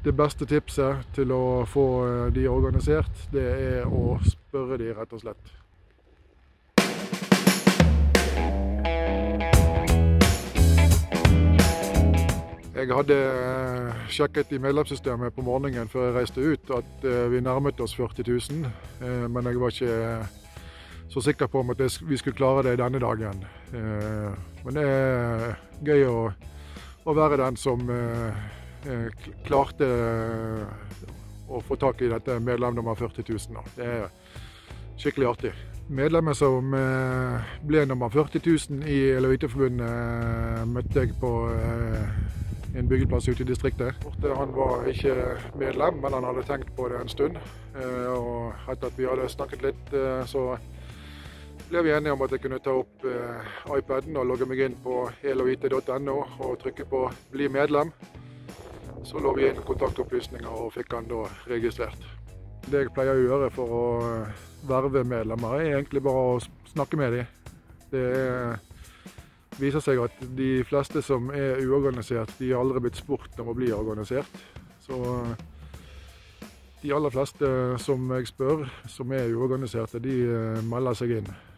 Det beste tipset til å få de organisert, det er å spørre de rett og slett. Jeg hadde sjekket i medlemssystemet på morgenen før jeg reiste ut at vi nærmet oss 40 000, men jeg var ikke så sikker på om at vi skulle klare det denne dagen. Men det er gøy å være den som klarte å få tak i dette medlem nummer 40 000. Det er skikkelig artig. Medlemmet som ble nummer 40 000 i Eleviteforbundet møtte jeg på en byggeplass ute i distriktet. Han var ikke medlem, men han hadde tenkt på det en stund. Og etter at vi hadde snakket litt, så ble vi enige om at jeg kunne ta opp iPaden og logge meg inn på elovite.no og trykke på «Bli medlem». Så lå vi inn kontaktopplysninger og fikk han da registrert. Det jeg pleier å gjøre for å verve medlemmer er egentlig bare å snakke med dem. Det viser seg at de fleste som er uorganisert, de har aldri blitt spurt om å bli organisert. Så de aller fleste som jeg spør, som er uorganiserte, de melder seg inn.